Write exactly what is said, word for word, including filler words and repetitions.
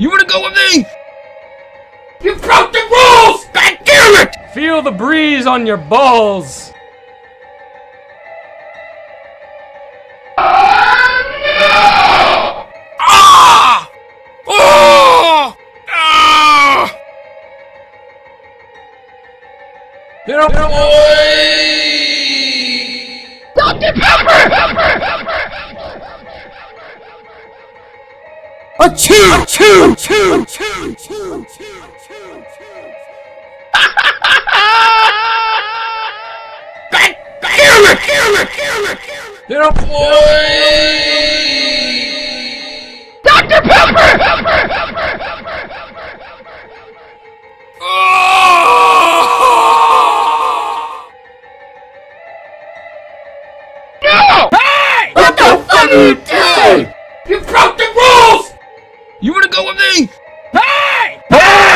You wanna go with me? You broke the rules! God damn it! Feel the breeze on your balls! Ah! Oh! Ah! They're Doctor Pepper! Achoo! Choo! Choo! Choo! Choo! God damn it! Damn it! Damn it! They're Doctor Pepper! No! Hey! What the fuck are you doing? You broke the rules! You wanna go with me? Hey! Hey!